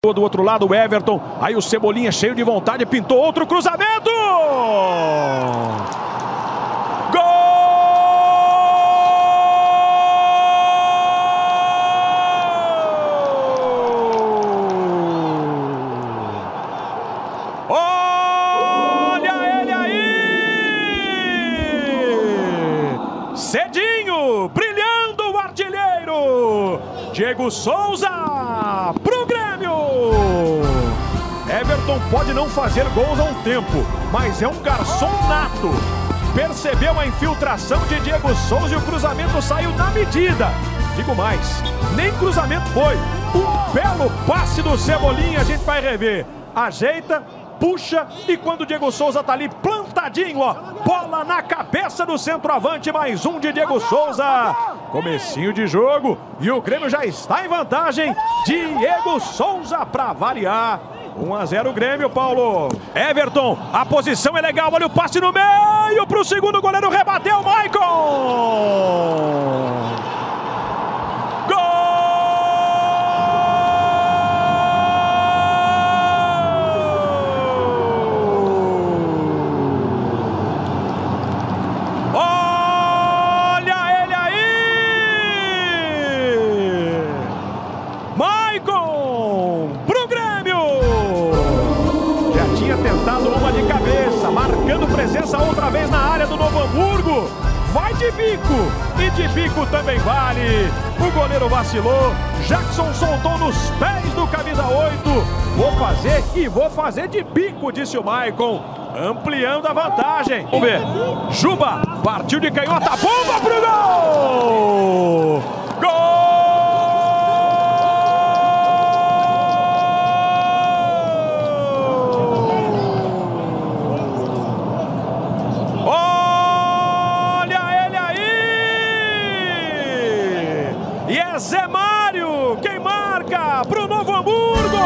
Do outro lado o Everton, aí o Cebolinha cheio de vontade, pintou outro cruzamento! Gol! Olha ele aí! Cedinho, brilhando o artilheiro! Diego Souza pro Grêmio! Everton pode não fazer gols há um tempo, mas é um garçom nato. Percebeu a infiltração de Diego Souza e o cruzamento saiu na medida. Digo mais, nem cruzamento foi. Um belo passe do Cebolinha, a gente vai rever. Ajeita, puxa e quando o Diego Souza tá ali plantadinho, ó, bola na cabeça do centroavante, mais um de Diego Souza. Comecinho de jogo e o Grêmio já está em vantagem. Diego Souza para variar. 1-0 o Grêmio, Paulo. Everton, a posição é legal, olha o passe no meio para o segundo goleiro, rebateu, Maicon! Maicon pro Grêmio! Já tinha tentado uma de cabeça, marcando presença outra vez na área do Novo Hamburgo. Vai de bico, e de bico também vale. O goleiro vacilou, Jackson soltou nos pés do camisa 8. Vou fazer e vou fazer de bico, disse o Maicon, ampliando a vantagem. Vamos ver, Juba partiu de canhota, bomba pro gol! Gol! E é Zé Mário quem marca para o Novo Hamburgo.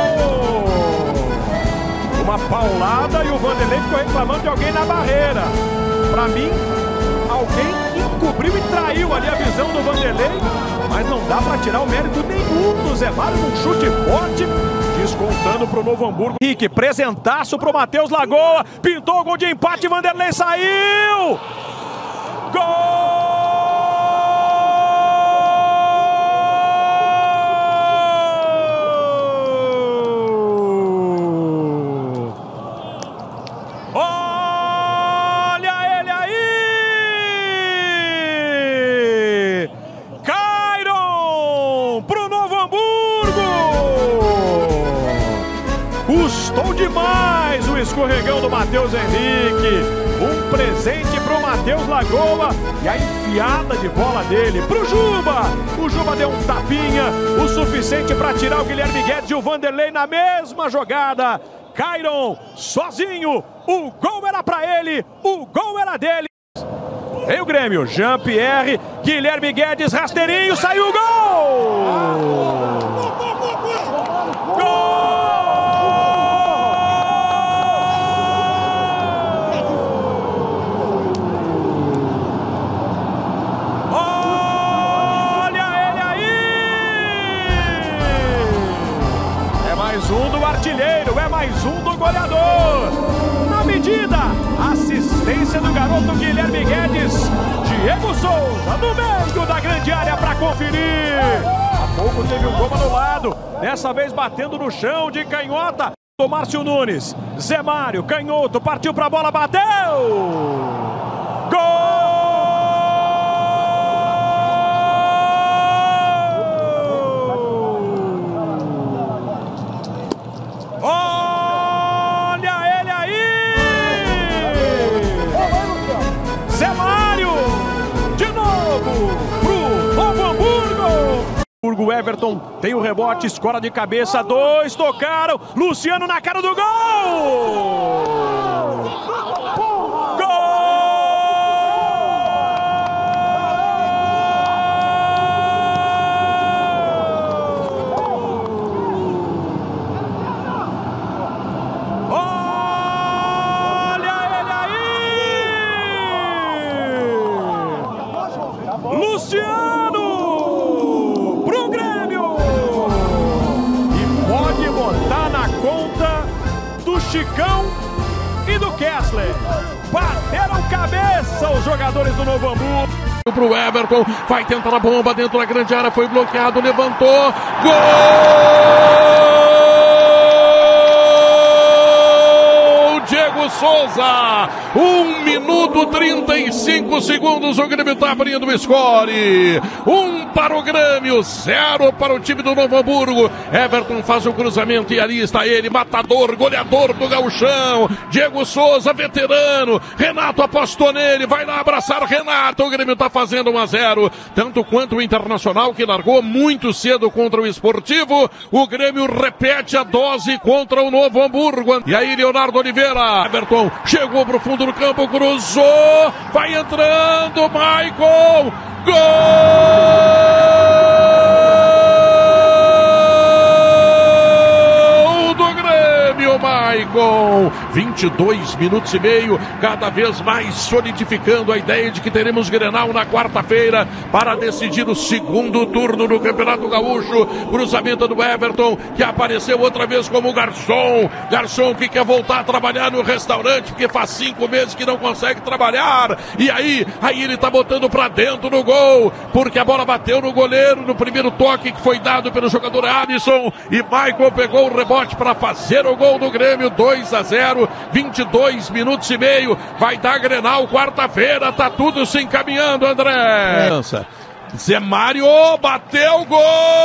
Uma paulada e o Vanderlei ficou reclamando de alguém na barreira. Para mim, alguém encobriu e traiu ali a visão do Vanderlei. Mas não dá para tirar o mérito nenhum do Zé Mário num chute forte. Descontando para o Novo Hamburgo. Henrique, presentaço para o Matheus Lagoa. Pintou o gol de empate, Vanderlei saiu. Gol! Olha ele aí! Cairon pro Novo Hamburgo! Custou demais o escorregão do Matheus Henrique. Um presente pro Matheus Lagoa e a enfiada de bola dele pro Juba. O Juba deu um tapinha, o suficiente para tirar o Guilherme Guedes e o Vanderlei na mesma jogada. Cairon sozinho, o gol era para ele, o gol era dele. Em o Grêmio, Jean-Pierre, Guilherme Guedes, rasteirinho, saiu o gol! Gol! Mais um do artilheiro, é mais um do goleador. Na medida, assistência do garoto Guilherme Guedes. Diego Souza no meio da grande área para conferir. Há pouco teve um gol anulado, dessa vez batendo no chão de canhota. O Márcio Nunes, Zé Mário, canhoto, partiu para a bola, bateu. Gol! O Everton tem o rebote, escora de cabeça, dois tocaram, Luciano na cara do gol! Gol! Olha ele aí! Luciano! Pro Grêmio! E pode botar Chicão e do Kessler. Bateram cabeça os jogadores do Novo Hamburgo. Pro Everton, vai tentar a bomba dentro da grande área, foi bloqueado, levantou, gol! Diego Souza, 1 minuto 35 segundos, o Grêmio está abrindo o score. 1 para o Grêmio, 0 para o time do Novo Hamburgo. Everton faz o cruzamento e ali está ele, matador, goleador do gauchão. Diego Souza, veterano. Renato apostou nele, vai lá abraçar Renato. O Grêmio está fazendo 1-0, tanto quanto o Internacional, que largou muito cedo contra o Esportivo. O Grêmio repete a dose contra o Novo Hamburgo. E aí, Leonardo Oliveira. Everton chegou pro fundo do campo, cruzou, vai entrando, Michael, gol do Grêmio, Michael. 22 minutos e meio, cada vez mais solidificando a ideia de que teremos Grenal na quarta-feira para decidir o segundo turno do Campeonato Gaúcho. Cruzamento do Everton, que apareceu outra vez como garçom. Garçom que quer voltar a trabalhar no restaurante, porque faz 5 meses que não consegue trabalhar. E aí ele tá botando pra dentro no gol, porque a bola bateu no goleiro no primeiro toque que foi dado pelo jogador Alisson. E Michael pegou o rebote para fazer o gol do Grêmio, 2-0. 22 minutos e meio, vai dar Grenal quarta-feira, tá tudo se encaminhando, André. Zé Mário bateu, gol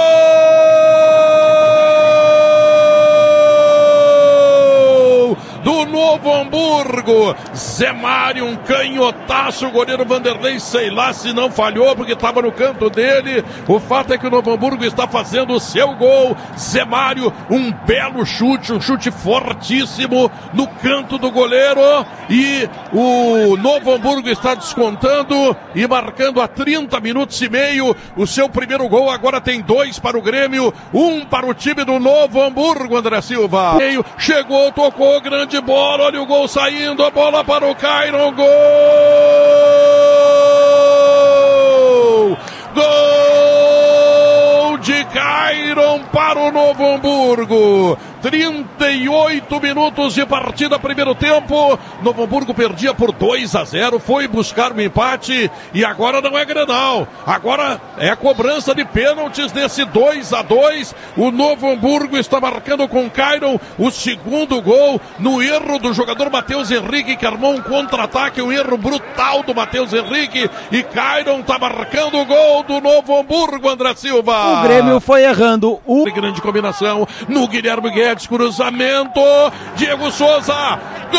do Novo Hamburgo. Zé Mário, um canhotaço, o goleiro Vanderlei, sei lá se não falhou, porque estava no canto dele. O fato é que o Novo Hamburgo está fazendo o seu gol. Zé Mário, um belo chute, um chute fortíssimo no canto do goleiro. E o Novo Hamburgo está descontando e marcando a 30 minutos e meio o seu primeiro gol. Agora tem 2 para o Grêmio, 1 para o time do Novo Hamburgo, André Silva. Chegou, tocou, grande bola, olha o gol saindo, a bola para o Cairon, gol! Gol de Cairon para o Novo Hamburgo. 38 minutos de partida, primeiro tempo. Novo Hamburgo perdia por 2-0, foi buscar um empate e agora não é Grenal. Agora é cobrança de pênaltis nesse 2-2. O Novo Hamburgo está marcando com Cairon o segundo gol no erro do jogador Matheus Henrique, que armou um contra-ataque, um erro brutal do Matheus Henrique, e Cairon está marcando o gol do Novo Hamburgo, André Silva. O Grêmio foi errando o grande combinação no Guilherme Guedes. Cruzamento, Diego Souza,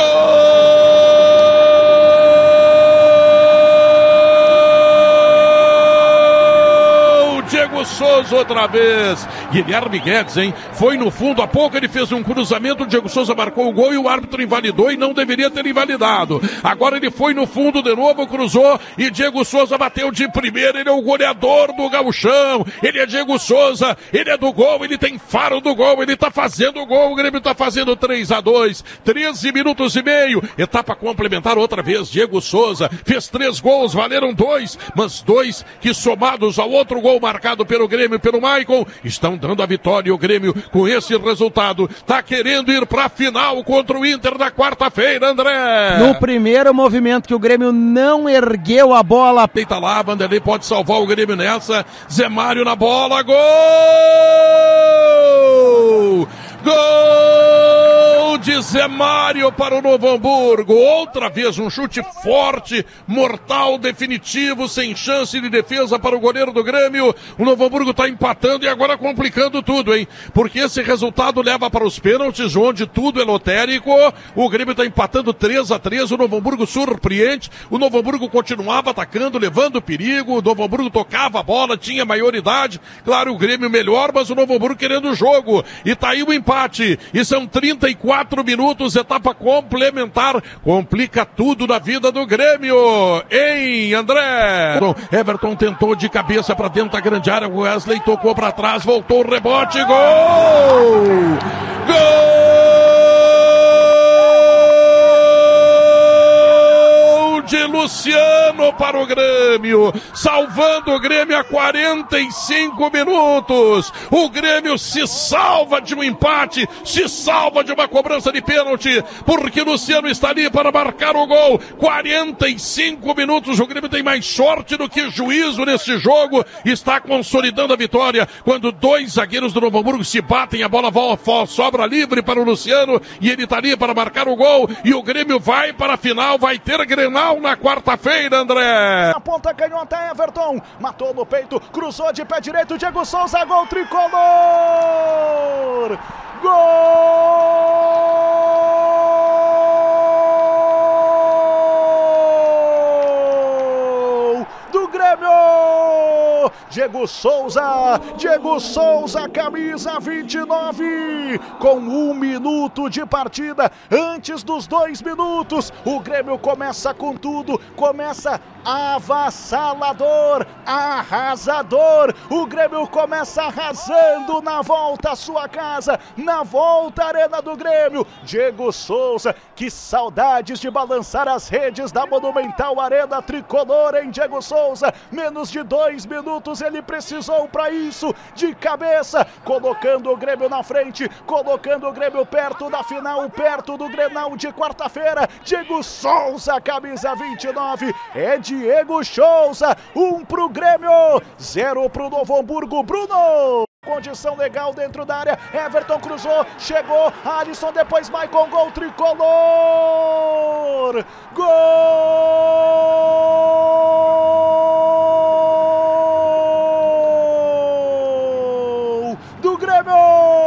gol! Diego Souza outra vez. Guilherme Guedes, hein? Foi no fundo, há pouco ele fez um cruzamento, o Diego Souza marcou o gol e o árbitro invalidou e não deveria ter invalidado. Agora ele foi no fundo de novo, cruzou e Diego Souza bateu de primeira. Ele é o goleador do gauchão, ele é Diego Souza, ele é do gol, ele tem faro do gol, ele tá fazendo o gol. O Grêmio tá fazendo 3-2, 13 minutos e meio, etapa complementar outra vez. Diego Souza fez 3 gols, valeram 2, mas 2 que somados ao outro gol marcado pelo Grêmio, pelo Michael, estão dando a vitória. O Grêmio, com esse resultado, tá querendo ir pra final contra o Inter na quarta-feira, André. No primeiro movimento que o Grêmio não ergueu a bola. Peita lá, Vanderlei pode salvar o Grêmio nessa. Zé Mário na bola, gol! Gol de Zé Mário para o Novo Hamburgo. Outra vez um chute forte, mortal, definitivo, sem chance de defesa para o goleiro do Grêmio. O Novo Hamburgo está empatando e agora complicando tudo, hein? Porque esse resultado leva para os pênaltis, onde tudo é lotérico. O Grêmio está empatando 3-3. O Novo Hamburgo surpreende. O Novo Hamburgo continuava atacando, levando perigo. O Novo Hamburgo tocava a bola, tinha maioridade. Claro, o Grêmio melhor, mas o Novo Hamburgo querendo o jogo. E tá aí o empate. E são 34 minutos, etapa complementar. Complica tudo na vida do Grêmio, hein, André? Everton tentou de cabeça para dentro da grande área. O Wesley tocou para trás, voltou o rebote, gol! Gol de Luciano para o Grêmio, salvando o Grêmio a 45 minutos. O Grêmio se salva de um empate, se salva de uma cobrança de pênalti, porque Luciano está ali para marcar o gol. 45 minutos, o Grêmio tem mais sorte do que juízo nesse jogo, está consolidando a vitória, quando dois zagueiros do Novo Hamburgo se batem, a bola sobra livre para o Luciano, e ele está ali para marcar o gol, e o Grêmio vai para a final, vai ter Grenal na quarta-feira, André. Na ponta canhota, Everton, matou no peito, cruzou de pé direito, Diego Souza, gol tricolor! Gol do Grêmio! Diego Souza, camisa 29, com 1 minuto de partida, antes dos 2 minutos, o Grêmio começa com tudo, começa avassalador, arrasador, o Grêmio começa arrasando na volta à sua casa, na volta à Arena do Grêmio. Diego Souza, que saudades de balançar as redes da Monumental Arena Tricolor, hein, Diego Souza? Menos de 2 minutos ele precisou para isso, de cabeça, colocando o Grêmio na frente, colocando o Grêmio perto da final, perto do Grenal de quarta-feira. Diego Souza, camisa 29, é Diego Souza, 1 pro Grêmio, 0 pro Novo Hamburgo. Bruno, condição legal dentro da área, Everton cruzou, chegou, Alisson, depois Maicon, gol tricolor! Gol do Grêmio!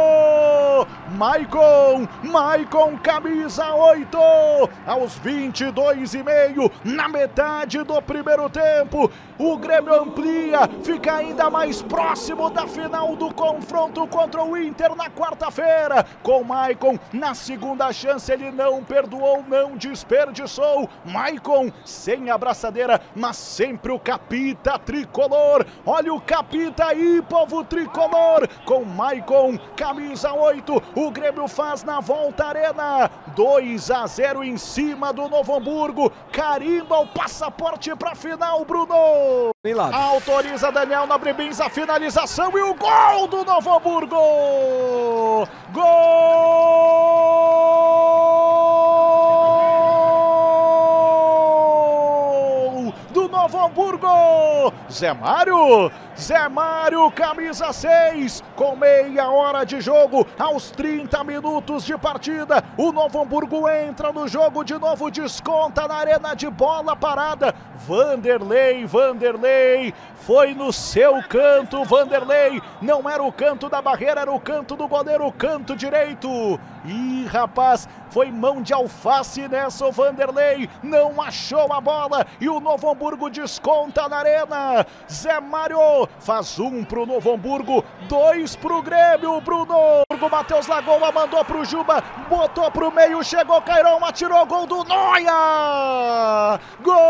Maicon, camisa 8, aos 22,5, na metade do primeiro tempo, o Grêmio amplia, fica ainda mais próximo da final do confronto contra o Inter na quarta-feira, com Maicon na segunda chance, ele não perdoou, não desperdiçou, Maicon sem abraçadeira, mas sempre o capita tricolor, olha o capita aí, povo tricolor, com Maicon, camisa 8, o Grêmio faz na volta à Arena, 2-0 em cima do Novo Hamburgo, carimba o passaporte para a final, Bruno. Autoriza Daniel Nobrebins a finalização e o gol do Novo Hamburgo! Gol do Novo Hamburgo! Zé Mário, camisa 6, com meia hora de jogo, aos 30 minutos de partida, o Novo Hamburgo entra no jogo de novo, desconta na arena de bola parada, Vanderlei, foi no seu canto, Vanderlei, não era o canto da barreira, era o canto do goleiro, o canto direito, ih rapaz, foi mão de alface nessa, o Vanderlei não achou a bola, e o Novo Hamburgo desconta na arena, Zé Mário faz 1 pro Novo Hamburgo, 2 pro Grêmio, Bruno. Matheus Lagoa mandou pro Juba, botou pro meio, chegou Cairon, atirou, gol do Noia!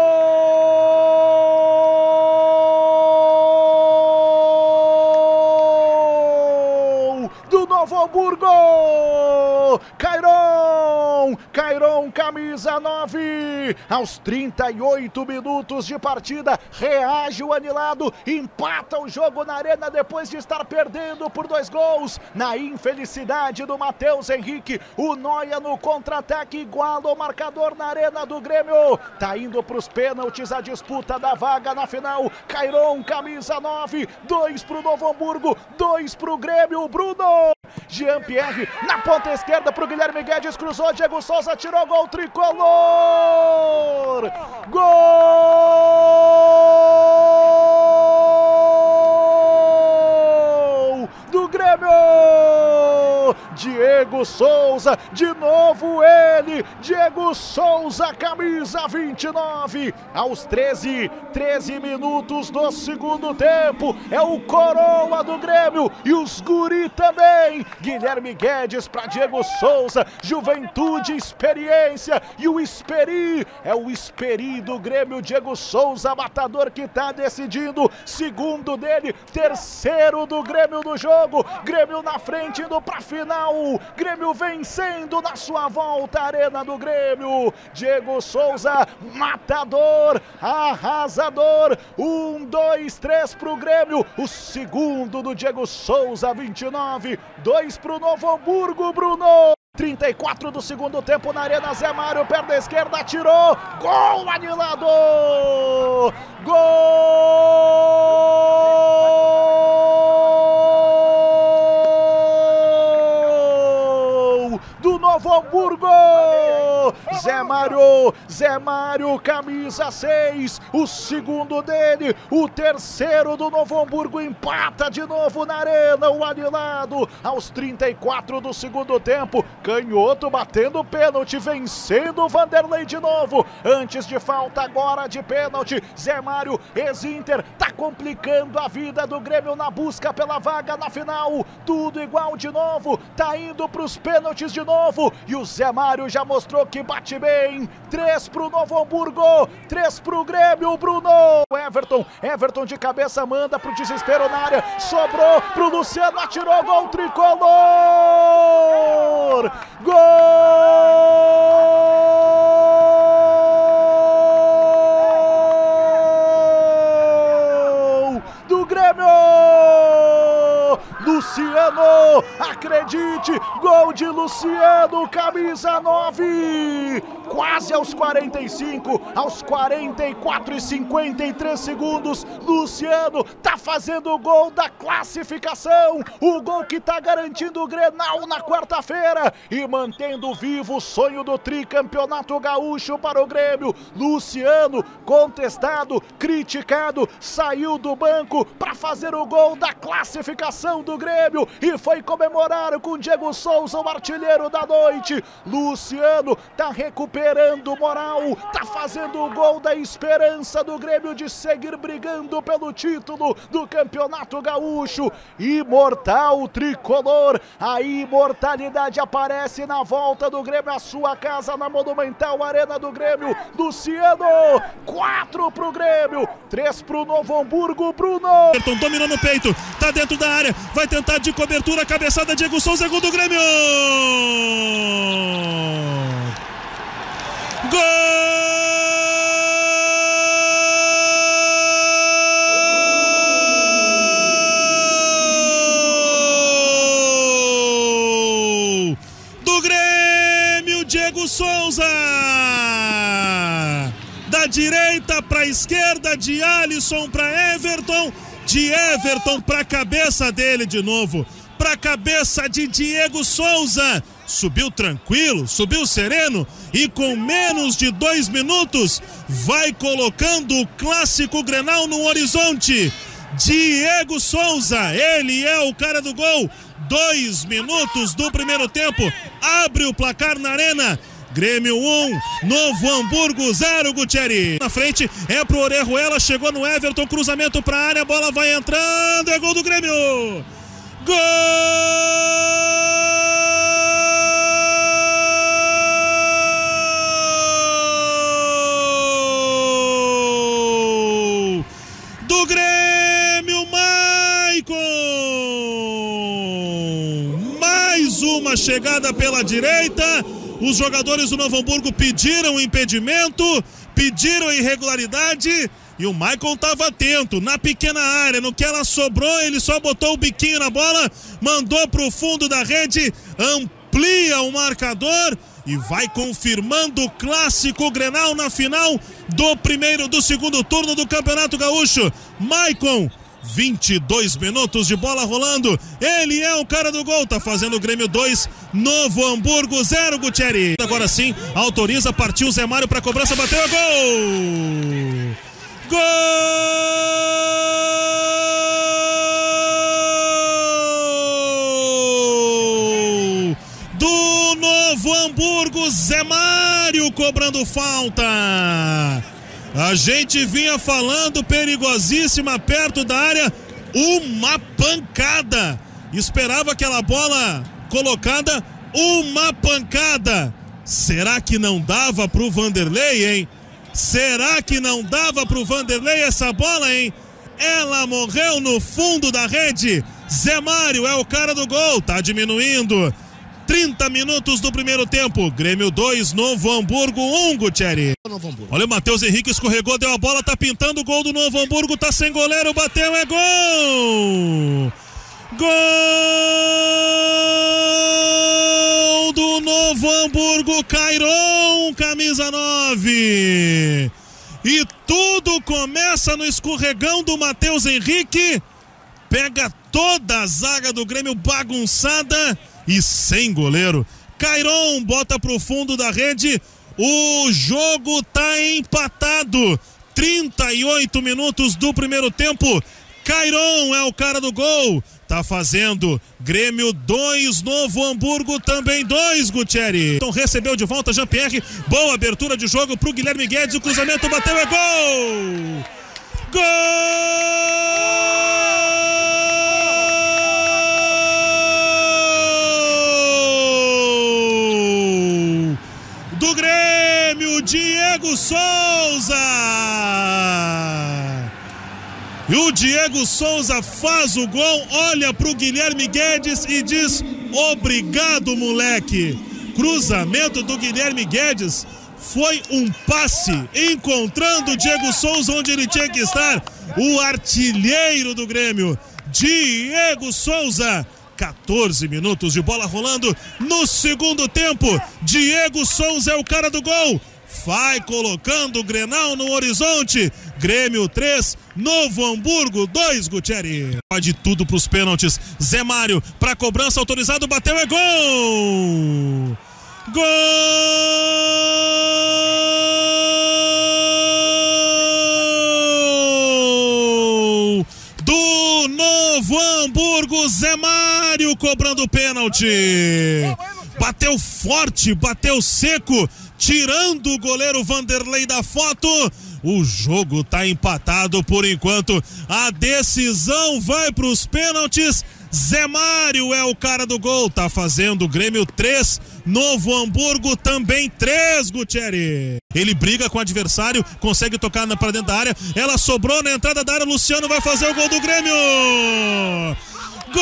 Gol do Novo Hamburgo! Cairon, camisa 9, aos 38 minutos de partida, reage o anilado, empata o jogo na arena depois de estar perdendo por 2 gols, na infelicidade do Matheus Henrique, o Noia no contra-ataque iguala o marcador na Arena do Grêmio, tá indo pros pênaltis a disputa da vaga na final, Cairon, camisa 9, 2 pro Novo Hamburgo, 2 pro Grêmio, Bruno. Jean-Pierre na ponta esquerda pro Guilherme Guedes, cruzou, Diego Souza tirou, gol tricolor! Gol do Grêmio! Diego Souza, de novo ele, Diego Souza, camisa 29, aos 13 minutos do segundo tempo, é o coroa do Grêmio, e os guri também, Guilherme Guedes para Diego Souza, juventude, experiência, e o Esperi, é o Esperi do Grêmio, Diego Souza, matador que tá decidindo, segundo dele, terceiro do Grêmio no jogo, Grêmio na frente, indo pra final, final. Grêmio vencendo na sua volta, Arena do Grêmio. Diego Souza, matador, arrasador. 1, 2, 3 pro Grêmio. O segundo do Diego Souza, 29. 2 pro Novo Hamburgo, Bruno. 34 do segundo tempo na Arena, Zé Mário, perna esquerda, atirou, gol anulado! Gol do Novo Hamburgo! Zé Mário, camisa 6, o segundo dele, o terceiro do Novo Hamburgo, empata de novo na Arena, o anulado aos 34 do segundo tempo, canhoto batendo pênalti, vencendo o Vanderlei de novo, antes de falta, agora de pênalti. Zé Mário, ex-Inter, tá complicando a vida do Grêmio na busca pela vaga na final, tudo igual de novo, tá indo pros pênaltis de novo, e o Zé Mário já mostrou que bate bem. 3 pro Novo Hamburgo, 3 pro Grêmio, Bruno. Everton de cabeça manda pro desespero na área, sobrou pro Luciano, atirou, gol tricolor! Gol do Grêmio! Luciano, acredite, gol de Luciano, camisa 9, quase aos 45, aos 44 e 53 segundos, Luciano tá fazendo o gol da classificação, o gol que tá garantindo o Grenal na quarta-feira e mantendo vivo o sonho do tricampeonato gaúcho para o Grêmio. Luciano, contestado, criticado, saiu do banco para fazer o gol da classificação do Grêmio e foi comemorar com Diego Souza, o artilheiro da noite. Luciano tá recuperando moral, tá fazendo o gol da esperança do Grêmio de seguir brigando pelo título do Campeonato Gaúcho. Imortal tricolor, a imortalidade aparece na volta do Grêmio à sua casa na Monumental Arena do Grêmio. Luciano, 4 pro Grêmio, 3 pro Novo Hamburgo, Bruno. Dominou no peito, tá dentro da área, vai tentar de cobertura, cabeçada, Diego Souza, gol do Grêmio! Gol do Grêmio, Diego Souza! Da direita para a esquerda, de Alisson para Everton, de Everton para a cabeça dele de novo, para a cabeça de Diego Souza. Subiu tranquilo, subiu sereno e com menos de 2 minutos vai colocando o clássico Grenal no horizonte. Diego Souza, ele é o cara do gol. 2 minutos do primeiro tempo, abre o placar na Arena. Grêmio 1, Novo Hamburgo 0, Gutierrez. Na frente é pro Orejuela, chegou no Everton, cruzamento pra área, a bola vai entrando, é gol do Grêmio! Gol do Grêmio, Maicon! Mais uma chegada pela direita. Os jogadores do Novo Hamburgo pediram impedimento, pediram irregularidade e o Maicon estava atento na pequena área, no que ela sobrou, ele só botou o biquinho na bola, mandou para o fundo da rede, amplia o marcador e vai confirmando o clássico Grenal na final do segundo turno do Campeonato Gaúcho. Maicon, 22 minutos de bola rolando, ele é o cara do gol, tá fazendo o Grêmio 2, Novo Hamburgo 0, Gutierrez. Agora sim, autoriza, partiu o Zé Mário pra cobrança, bateu, é gol! Gol do Novo Hamburgo, Zé Mário cobrando falta. A gente vinha falando, perigosíssima perto da área, uma pancada. Esperava aquela bola colocada, uma pancada. Será que não dava pro Vanderlei, hein? Será que não dava pro Vanderlei essa bola, hein? Ela morreu no fundo da rede. Zé Mário é o cara do gol, tá diminuindo. 30 minutos do primeiro tempo. Grêmio 2, Novo Hamburgo 1, Gutierrez. Olha o Matheus Henrique, escorregou, deu a bola, tá pintando o gol do Novo Hamburgo, tá sem goleiro, bateu, é gol! Gol do Novo Hamburgo, Cairon, camisa 9. E tudo começa no escorregão do Matheus Henrique. Pega toda a zaga do Grêmio bagunçada e sem goleiro. Cairon bota pro fundo da rede. O jogo tá empatado. 38 minutos do primeiro tempo. Cairon é o cara do gol. Tá fazendo Grêmio 2, Novo Hamburgo também 2, Gutierrez. Então recebeu de volta Jean-Pierre. Boa abertura de jogo pro Guilherme Guedes. O cruzamento bateu, é gol! Gol! Do Grêmio, Diego Souza! E o Diego Souza faz o gol, olha pro Guilherme Guedes e diz: obrigado, moleque. Cruzamento do Guilherme Guedes foi um passe, encontrando o Diego Souza onde ele tinha que estar. O artilheiro do Grêmio, Diego Souza. 14 minutos de bola rolando no segundo tempo. Diego Souza é o cara do gol. Vai colocando o Grenal no horizonte. Grêmio 3, Novo Hamburgo 2, Gutierrez. Pode tudo pros pênaltis. Zé Mário pra cobrança, autorizado, bateu, é gol! Gol do Novo Hamburgo, Zé Mário cobrando o pênalti. Bateu forte, bateu seco, tirando o goleiro Vanderlei da foto. O jogo tá empatado por enquanto. A decisão vai para os pênaltis. Zé Mário é o cara do gol. Tá fazendo Grêmio 3, Novo Hamburgo também 3, Gutierrez. Ele briga com o adversário, consegue tocar para dentro da área. Ela sobrou na entrada da área. Luciano vai fazer o gol do Grêmio. Gol!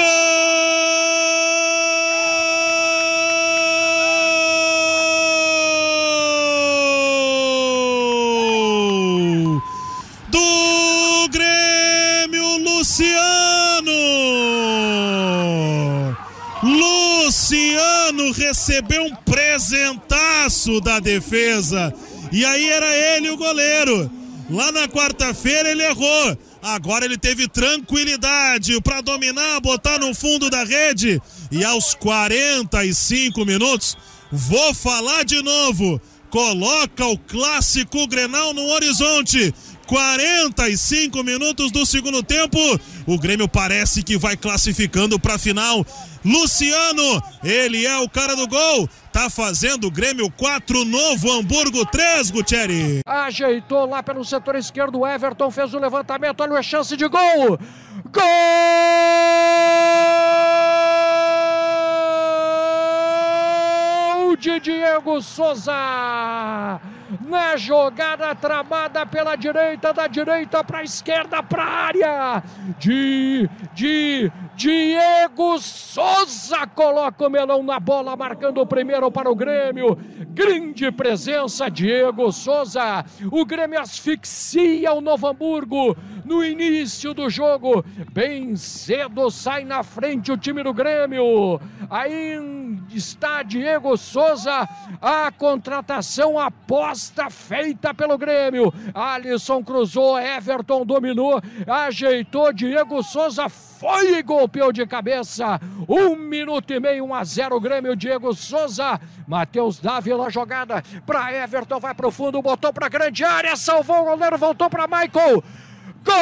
Luciano recebeu um presentaço da defesa. E aí era ele o goleiro. Lá na quarta-feira ele errou. Agora ele teve tranquilidade para dominar, botar no fundo da rede. E aos 45 minutos, vou falar de novo. Coloca o clássico Grenal no horizonte. 45 minutos do segundo tempo. O Grêmio parece que vai classificando para a final. Luciano, ele é o cara do gol. Tá fazendo Grêmio 4, Novo Hamburgo 3, Gutierrez. Ajeitou lá pelo setor esquerdo. O Everton fez o levantamento. Olha a chance de gol. Gol de Diego Souza. Na jogada tramada pela direita, da direita para a esquerda, para a área. Diego Souza coloca o melão na bola, marcando o primeiro para o Grêmio. Grande presença, Diego Souza. O Grêmio asfixia o Novo Hamburgo no início do jogo. Bem cedo sai na frente o time do Grêmio. Aí está Diego Souza, a contratação, a aposta feita pelo Grêmio. Alisson cruzou, Everton dominou, ajeitou, Diego Souza foi e golpeou de cabeça. 1 minuto e meio, 1-0 Grêmio, Diego Souza. Matheus Dávila, jogada para Everton, vai pro fundo, botou para grande área, salvou o goleiro, voltou para Michael. Gol!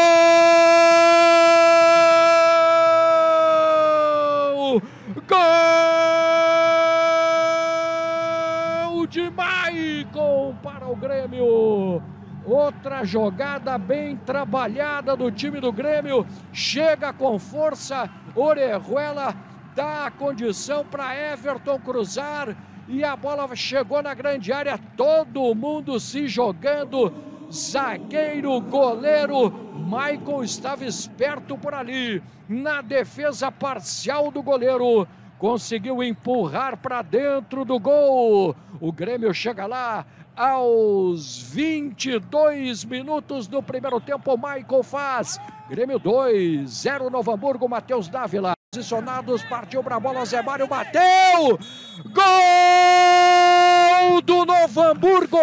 Gol de Michael para o Grêmio. Outra jogada bem trabalhada do time do Grêmio. Chega com força, Orejuela dá a condição para Everton cruzar e a bola chegou na grande área. Todo mundo se jogando. Zagueiro, goleiro, Michael estava esperto por ali. Na defesa parcial do goleiro, conseguiu empurrar para dentro do gol. O Grêmio chega lá aos 22 minutos do primeiro tempo. Michael faz. Grêmio 2, 0 Novo Hamburgo. Matheus Dávila. Posicionados, partiu para a bola, Zé Mário bateu! Gol do Novo Hamburgo!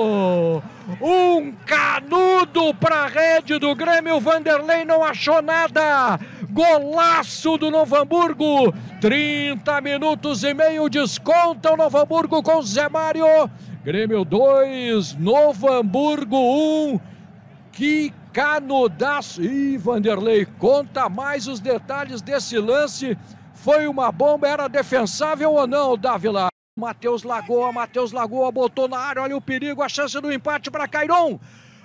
Um canudo para a rede do Grêmio, Vanderlei não achou nada! Golaço do Novo Hamburgo! 30 minutos e meio, desconta o Novo Hamburgo com Zé Mário. Grêmio 2, Novo Hamburgo 1. Que canudaço! Ih, Vanderlei, conta mais os detalhes desse lance. Foi uma bomba, era defensável ou não, Dávila? Matheus Lagoa botou na área, olha o perigo, a chance do empate para Cairon.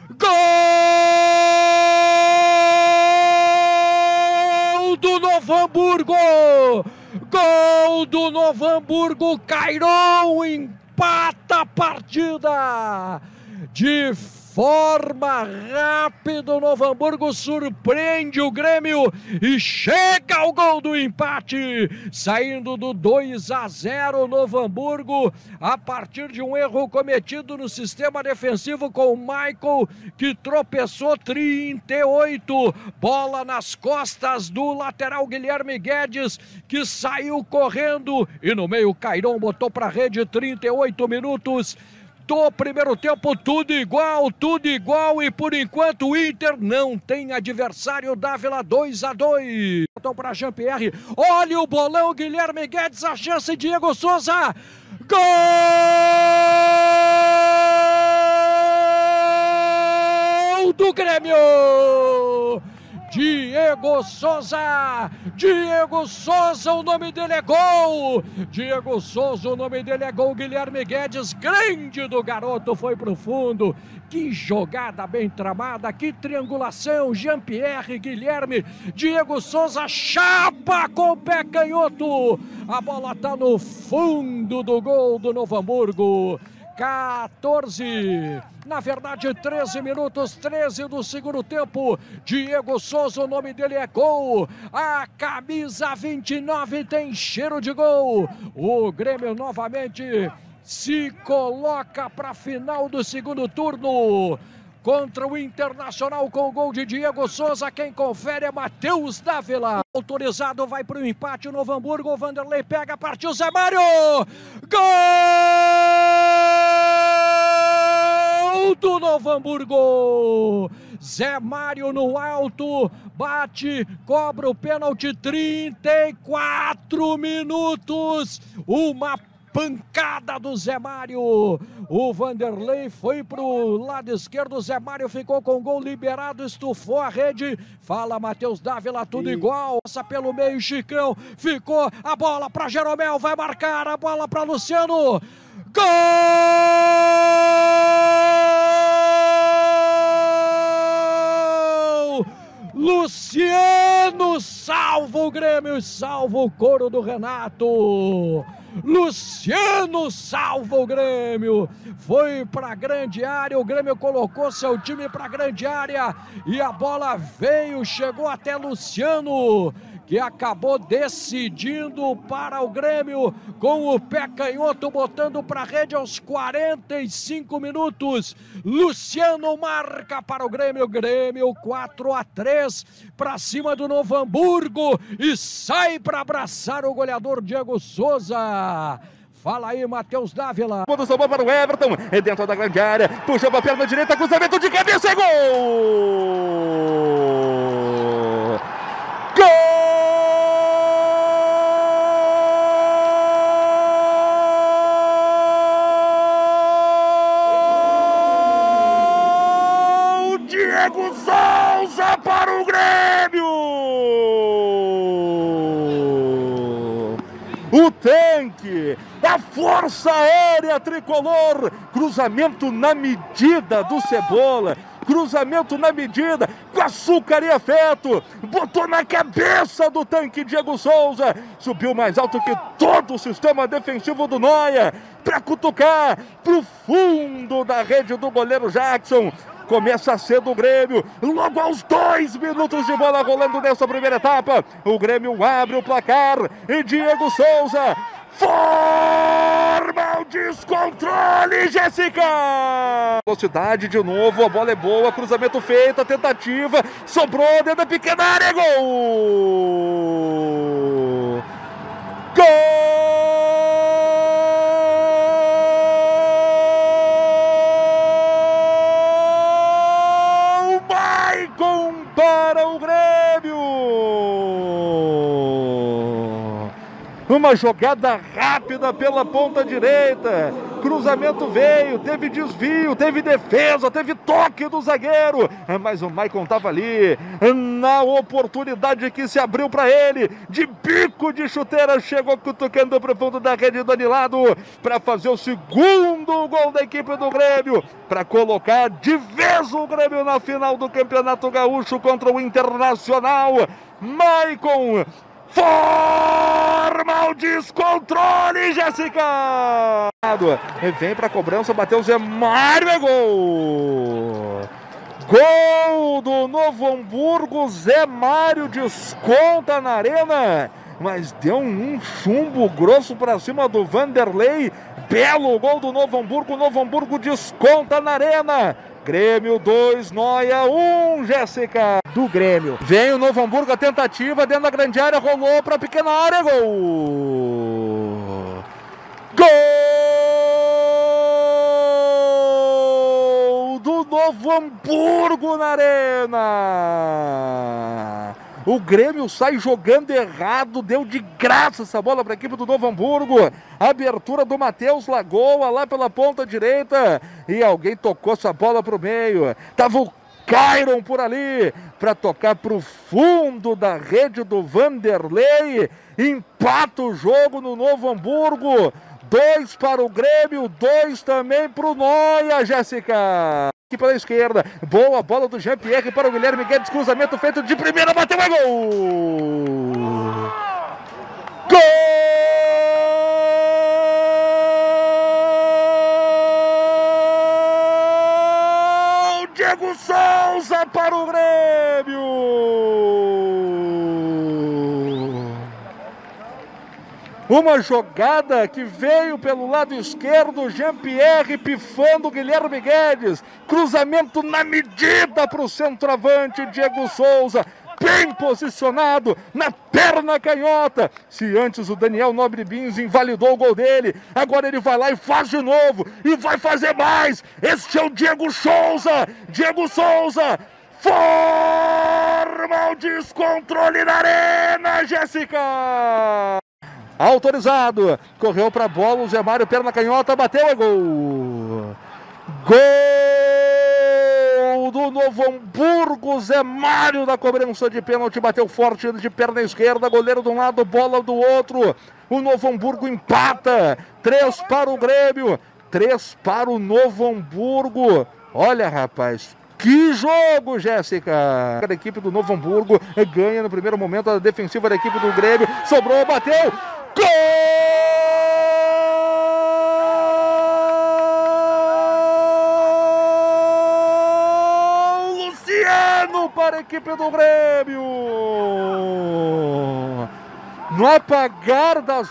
Gol do Novo Hamburgo! Gol do Novo Hamburgo, Cairon empata a partida! De forma rápida, o Novo Hamburgo surpreende o Grêmio e chega ao gol do empate, saindo do 2-0 o Novo Hamburgo, a partir de um erro cometido no sistema defensivo com o Michael, que tropeçou. 38, bola nas costas do lateral Guilherme Guedes, que saiu correndo, e no meio Cairon botou para a rede. 38 minutos do primeiro tempo, tudo igual, e por enquanto o Inter não tem adversário. Dávila 2-2. Então para Jean-Pierre, olha o bolão, Guilherme Guedes, a chance, Diego Souza, gol do Grêmio! Diego Souza, o nome dele é gol. Diego Souza, o nome dele é gol. Guilherme Guedes, grande do garoto, foi pro fundo. Que jogada bem tramada, que triangulação. Jean-Pierre, Guilherme, Diego Souza, chapa com o pé canhoto. A bola tá no fundo do gol do Novo Hamburgo. 14, na verdade 13 minutos, 13 do segundo tempo. Diego Souza, o nome dele é gol. A camisa 29 tem cheiro de gol. O Grêmio novamente se coloca para a final do segundo turno contra o Internacional com o gol de Diego Souza. Quem confere é Matheus Dávila. Autorizado, vai para o empate o Novo Hamburgo. O Vanderlei pega, partiu Zé Mário. Gol do Novo Hamburgo. Zé Mário no alto, bate, cobra o pênalti. 34 minutos. Uma pancada do Zé Mário. O Vanderlei foi pro lado esquerdo, o Zé Mário ficou com o gol liberado, estufou a rede. Fala Matheus Dávila, tudo igual. Passa pelo meio, Chicão ficou, a bola para Jeromel, vai marcar, a bola para Luciano. Gol! Luciano salva o Grêmio, salva o couro do Renato. Luciano salva o Grêmio, foi para a grande área, o Grêmio colocou seu time para a grande área e a bola veio, chegou até Luciano, que acabou decidindo para o Grêmio com o pé canhoto, botando para a rede aos 45 minutos. Luciano marca para o Grêmio, 4-3 para cima do Novo Hamburgo e sai para abraçar o goleador Diego Souza. Fala aí, Matheus Dávila. Quando sobrou para o Everton, é dentro da grande área, puxou para a perna direita, cruzamento de cabeça e gol! Diego Souza para o Grêmio! O tanque, a força aérea tricolor, cruzamento na medida do Cebola, cruzamento na medida, com açúcar e afeto, botou na cabeça do tanque Diego Souza, subiu mais alto que todo o sistema defensivo do Noia, para cutucar pro fundo da rede do goleiro Jackson. Começa cedo o Grêmio, logo aos 2 minutos de bola rolando nessa primeira etapa. O Grêmio abre o placar e Diego Souza forma o descontrole, Jéssica! Velocidade de novo, a bola é boa, cruzamento feito, a tentativa, sobrou dentro da pequena área, gol! Gol! Maicon para o Grêmio! Uma jogada rápida pela ponta direita. Cruzamento veio, teve desvio, teve defesa, teve toque do zagueiro. Mas o Maicon estava ali na oportunidade que se abriu para ele. De bico de chuteira, chegou cutucando para o fundo da rede do Anilado para fazer o segundo gol da equipe do Grêmio. Para colocar de vez o Grêmio na final do Campeonato Gaúcho contra o Internacional. Maicon forma o descontrole, Jéssica! Vem para a cobrança, bateu o Zé Mário, é gol! Gol do Novo Hamburgo, Zé Mário desconta na arena, mas deu um chumbo grosso para cima do Vanderlei. Belo gol do Novo Hamburgo desconta na arena. Grêmio 2, Noia 1, Jéssica. Do Grêmio. Vem o Novo Hamburgo, a tentativa dentro da grande área, rolou para a pequena área, gol! Gol do Novo Hamburgo na arena! O Grêmio sai jogando errado, deu de graça essa bola para a equipe do Novo Hamburgo. Abertura do Matheus Lagoa lá pela ponta direita. E alguém tocou essa bola para o meio. Tava o Cairon por ali para tocar para o fundo da rede do Vanderlei. Empata o jogo no Novo Hamburgo. 2 para o Grêmio, 2 também para o Noia, Jéssica. Aqui pela esquerda, boa bola do Jean-Pierre para o Guilherme Guedes, cruzamento feito de primeira, bateu, é gol! Gol! Diego Souza para o Grêmio! Uma jogada que veio pelo lado esquerdo, Jean-Pierre pifando Guilherme Guedes. Cruzamento na medida para o centroavante Diego Souza. Bem posicionado na perna canhota. Se antes o Daniel Nobre Bins invalidou o gol dele, agora ele vai lá e faz de novo. E vai fazer mais. Este é o Diego Souza. Diego Souza forma o descontrole na arena, Jéssica. Autorizado, correu para a bola, o Zé Mário, perna canhota, bateu, é gol! Gol do Novo Hamburgo, Zé Mário na cobrança de pênalti, bateu forte de perna esquerda, goleiro de um lado, bola do outro. O Novo Hamburgo empata, 3 para o Grêmio, 3 para o Novo Hamburgo. Olha, rapaz, que jogo, Jéssica! A equipe do Novo Hamburgo ganha no primeiro momento, a defensiva da equipe do Grêmio, sobrou, bateu, gol! Luciano para a equipe do Grêmio! No apagar das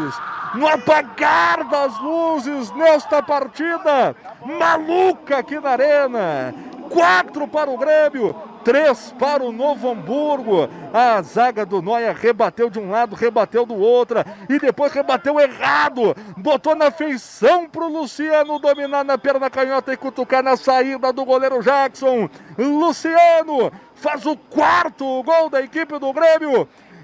luzes, nesta partida maluca aqui na arena. 4 para o Grêmio, 3 para o Novo Hamburgo. A zaga do Noia rebateu de um lado, rebateu do outro e depois rebateu errado. Botou na feição para o Luciano dominar na perna canhota e cutucar na saída do goleiro Jackson. Luciano faz o 4º gol da equipe do Grêmio.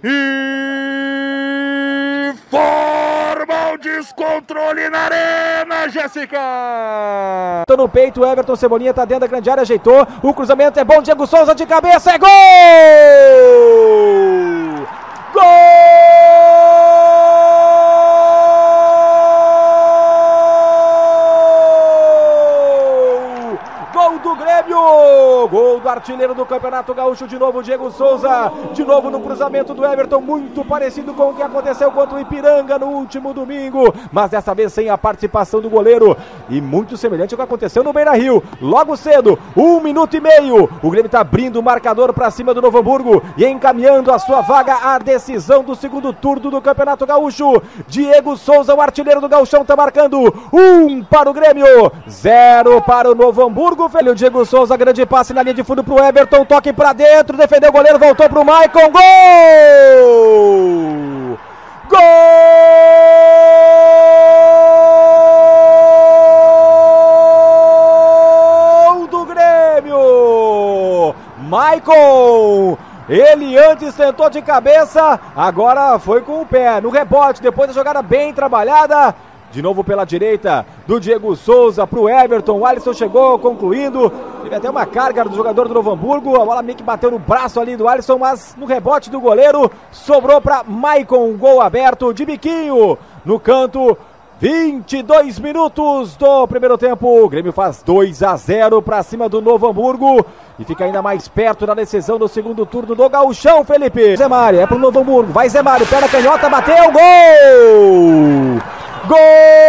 E forma o descontrole na arena, Jéssica! No peito, o Everton Cebolinha tá dentro da grande área, ajeitou, o cruzamento é bom, Diego Souza de cabeça, é gol! Gol! Gol do Grêmio! o gol do artilheiro do Campeonato Gaúcho, de novo Diego Souza, de novo no cruzamento do Everton, muito parecido com o que aconteceu contra o Ipiranga no último domingo, mas dessa vez sem a participação do goleiro, e muito semelhante ao que aconteceu no Beira-Rio, logo cedo, 1 minuto e meio, o Grêmio está abrindo o marcador para cima do Novo Hamburgo e encaminhando a sua vaga à decisão do segundo turno do Campeonato Gaúcho. Diego Souza, o artilheiro do Gauchão, está marcando 1 para o Grêmio, 0 para o Novo Hamburgo. O Diego Souza, grande passe na linha de fundo pro Everton, toque pra dentro, defendeu o goleiro, voltou pro Maicon, gol! Gol do Grêmio! Maicon! Ele antes tentou de cabeça, agora foi com o pé no rebote, depois da jogada bem trabalhada. De novo pela direita do Diego Souza para o Everton, o Alisson chegou concluindo, teve até uma carga do jogador do Novo Hamburgo, a bola meio que bateu no braço ali do Alisson, mas no rebote do goleiro sobrou para Maicon, gol aberto de biquinho no canto. 22 minutos do primeiro tempo, o Grêmio faz 2-0 para cima do Novo Hamburgo e fica ainda mais perto da decisão do segundo turno do Gauchão, Felipe. Zé Mário, é pro Novo Hamburgo, vai Zé Mário, pé na canhota, bateu, gol! Gol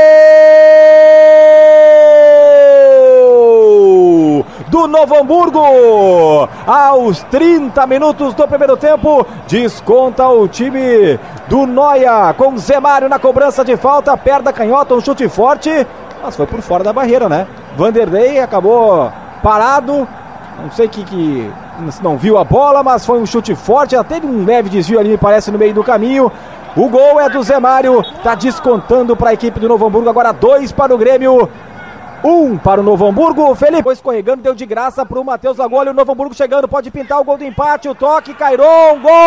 do Novo Hamburgo! Aos 30 minutos do primeiro tempo, desconta o time do Noia, com Zé Mário na cobrança de falta, perna canhota, um chute forte, mas foi por fora da barreira, né? Vanderlei acabou parado, não sei que não viu a bola, mas foi um chute forte, ela teve um leve desvio ali, me parece, no meio do caminho. O gol é do Zé Mário, tá descontando para a equipe do Novo Hamburgo, agora 2 para o Grêmio, 1 para o Novo Hamburgo. Felipe foi escorregando, deu de graça para o Matheus Lagolho, o Novo Hamburgo chegando, pode pintar o gol do empate, o toque, Cairon, gol!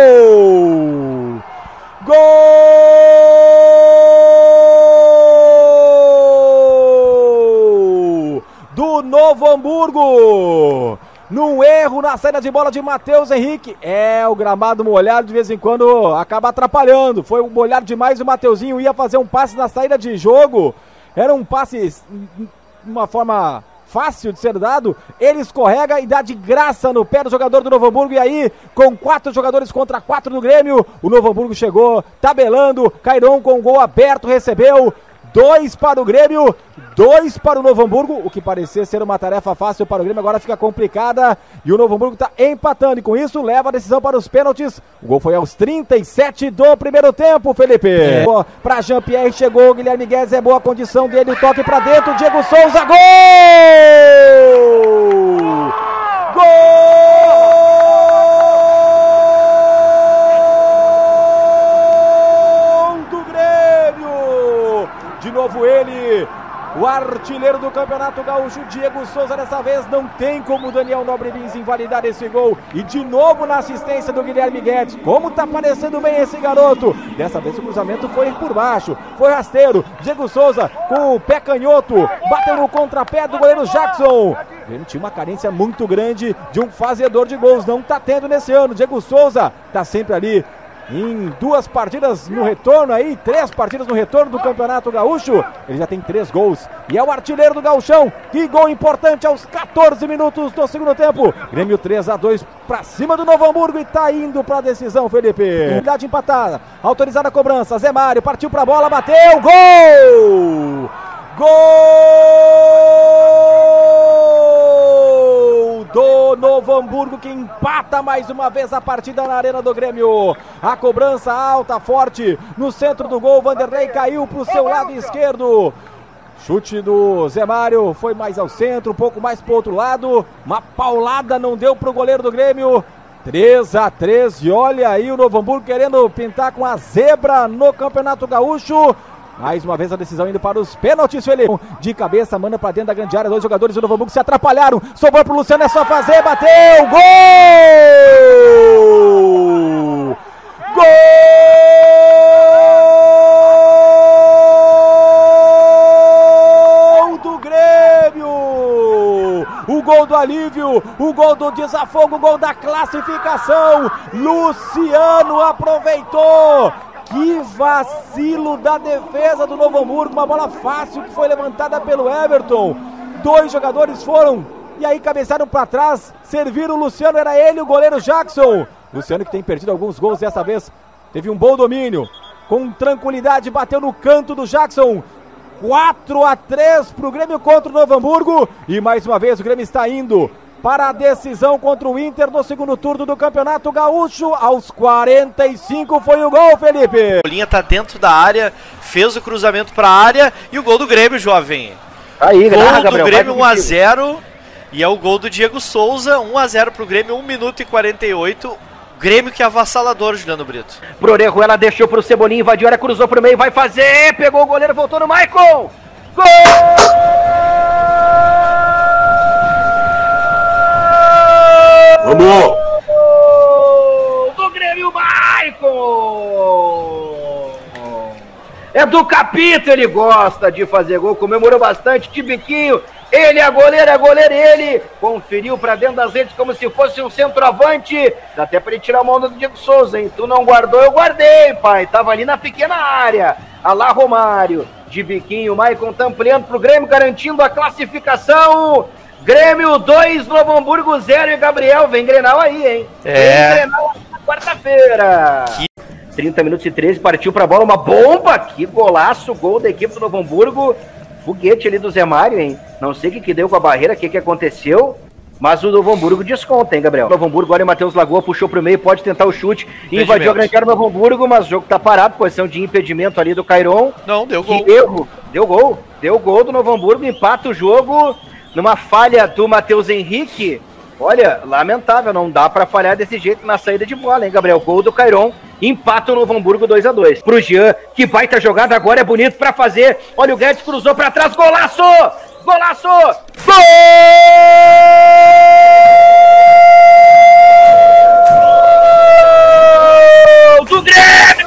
Gol do Novo Hamburgo! Num erro na saída de bola de Matheus Henrique. O gramado molhado de vez em quando acaba atrapalhando. Foi molhado demais, o Mateuzinho ia fazer um passe na saída de jogo. Era um passe de uma forma fácil de ser dado. Ele escorrega e dá de graça no pé do jogador do Novo Hamburgo. E aí, com 4 jogadores contra 4 do Grêmio, o Novo Hamburgo chegou tabelando. Cairon com o gol aberto recebeu. 2 para o Grêmio, 2 para o Novo Hamburgo, o que parecia ser uma tarefa fácil para o Grêmio, agora fica complicada, e o Novo Hamburgo está empatando, e com isso leva a decisão para os pênaltis. O gol foi aos 37 do primeiro tempo, Felipe. Para Jean-Pierre, chegou o Guilherme Guedes, é boa a condição dele, o toque para dentro, Diego Souza, gol! Gol! De novo ele, o artilheiro do Campeonato Gaúcho, Diego Souza, dessa vez não tem como o Daniel Nobre Lins invalidar esse gol. E de novo na assistência do Guilherme Guedes, como tá parecendo bem esse garoto. Dessa vez o cruzamento foi por baixo, foi rasteiro. Diego Souza com o pé canhoto, bateu no contrapé do goleiro Jackson. Ele tinha uma carência muito grande de um fazedor de gols, não tá tendo nesse ano. Diego Souza tá sempre ali. Em 2 partidas no retorno aí, 3 partidas no retorno do Campeonato Gaúcho, ele já tem 3 gols e é o artilheiro do Gauchão. Que gol importante aos 14 minutos do segundo tempo. Grêmio 3-2 para cima do Novo Hamburgo e tá indo para a decisão, Felipe. Unidade empatada, autorizada a cobrança, Zé Mário partiu para a bola, bateu, gol! Gol do Novo Hamburgo, que empata mais uma vez a partida na Arena do Grêmio. A cobrança alta, forte, no centro do gol, Vanderlei caiu para o seu lado esquerdo. Chute do Zé Mário, foi mais ao centro, um pouco mais para o outro lado. Uma paulada não deu para o goleiro do Grêmio. 3-3, e olha aí o Novo Hamburgo querendo pintar com a zebra no Campeonato Gaúcho. Mais uma vez a decisão indo para os pênaltis, Felipe. De cabeça, manda para dentro da grande área. 2 jogadores do Novo Hamburgo se atrapalharam. Sobrou pro Luciano, é só fazer, bateu, gol! Gol do Grêmio! O gol do alívio, o gol do desafogo, o gol da classificação. Luciano aproveitou. Que vacilo da defesa do Novo Hamburgo, uma bola fácil que foi levantada pelo Everton. 2 jogadores foram E aí cabecearam para trás, serviram o Luciano, era ele, o goleiro Jackson. Luciano que tem perdido alguns gols dessa vez, teve um bom domínio. Com tranquilidade, bateu no canto do Jackson. 4-3 para o Grêmio contra o Novo Hamburgo. E mais uma vez o Grêmio está indo para a decisão contra o Inter no segundo turno do Campeonato Gaúcho. Aos 45 foi o gol, Felipe. A linha tá dentro da área, fez o cruzamento para a área e o gol do Grêmio, jovem. Aí, gol Gabriel, do Grêmio 1-0 e é o gol do Diego Souza, 1-0 para o Grêmio, 1 minuto e 48. Grêmio que é avassalador, Juliano Brito. Pro Orejo, ela deixou pro Cebolinha, invadiu a área, cruzou pro meio, vai fazer, pegou o goleiro, voltou no Maicon. Gol! Vamos! Do Grêmio, Maicon! É do Capito, ele gosta de fazer gol, comemorou bastante, de biquinho. Ele é goleiro, ele conferiu pra dentro das redes como se fosse um centroavante. Dá até pra ele tirar uma onda do Diego Souza, hein? Tu não guardou, eu guardei, pai. Tava ali na pequena área. Alá Romário, de biquinho, o Maicon tá ampliando pro Grêmio, garantindo a classificação. Grêmio 2, Novo Hamburgo 0 e Gabriel, vem Grenal aí, hein? Vem Grenal na quarta-feira. 30 minutos e 13, partiu pra bola, uma bomba. Que golaço, gol da equipe do Novo Hamburgo. Foguete ali do Zé Mário, hein? Não sei o que deu com a barreira, o que aconteceu, mas o Novo Hamburgo desconta, hein, Gabriel? Novo Hamburgo, olha o Matheus Lagoa, puxou pro meio, pode tentar o chute, invadiu a grande área do Novo Hamburgo, mas o jogo tá parado, posição de impedimento ali do Cairon. Não, deu gol. Que erro, deu gol do Novo Hamburgo, empata o jogo, numa falha do Matheus Henrique. Olha, lamentável, não dá pra falhar desse jeito na saída de bola, hein, Gabriel? Gol do Cairon, empata o Novo Hamburgo 2-2. Pro Jean, que baita jogada, agora é bonito pra fazer. Olha o Guedes, cruzou pra trás, golaço! Golaço! Gol! Do Grêmio!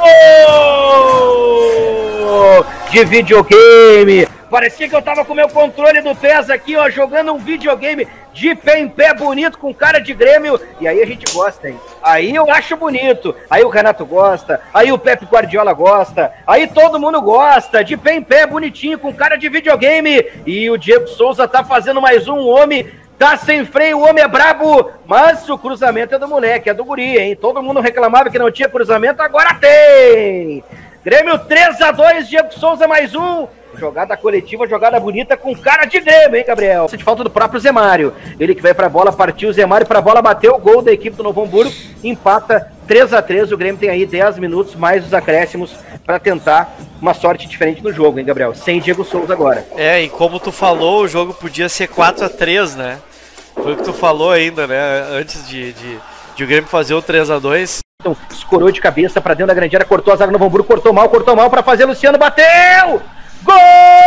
De videogame! Parecia que eu tava com meu controle do PES aqui, ó, jogando um videogame de pé em pé bonito, com cara de Grêmio. E aí a gente gosta, hein? Aí eu acho bonito. Aí o Renato gosta, aí o Pepe Guardiola gosta, aí todo mundo gosta, de pé em pé, bonitinho, com cara de videogame. E o Diego Souza tá fazendo mais um, o homem tá sem freio, o homem é brabo, mas o cruzamento é do moleque, é do guri, hein? Todo mundo reclamava que não tinha cruzamento, agora tem! Grêmio 3-2, Diego Souza mais um. Jogada coletiva, jogada bonita com cara de Grêmio, hein, Gabriel? De falta do próprio Zé Mário. Ele que vai pra bola, partiu o Zé Mário pra bola, bateu o gol da equipe do Novo Hamburgo, empata 3-3. O Grêmio tem aí 10 minutos mais os acréscimos pra tentar uma sorte diferente no jogo, hein, Gabriel? Sem Diego Souza agora. É, e como tu falou, o jogo podia ser 4-3, né? Foi o que tu falou ainda, né? Antes de o Grêmio fazer o 3-2. Então, escorou de cabeça pra dentro da grande área, cortou a zaga do Novo Hamburgo, cortou mal pra fazer, Luciano bateu! Gol!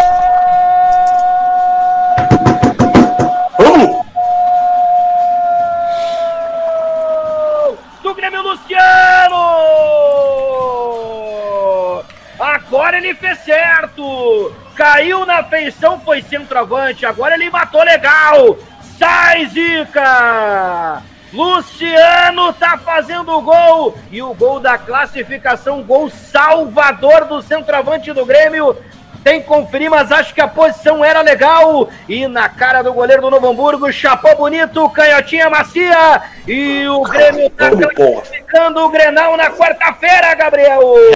Do Grêmio, Luciano! Agora ele fez certo! Caiu na feição, foi centroavante, agora ele matou legal! Sai, Zica! Luciano tá fazendo o gol! E o gol da classificação, gol salvador do centroavante do Grêmio. Tem que conferir, mas acho que a posição era legal. E na cara do goleiro do Novo Hamburgo, chapou bonito, canhotinha macia. E o Grêmio tá classificando o Grenal na quarta-feira, Gabriel.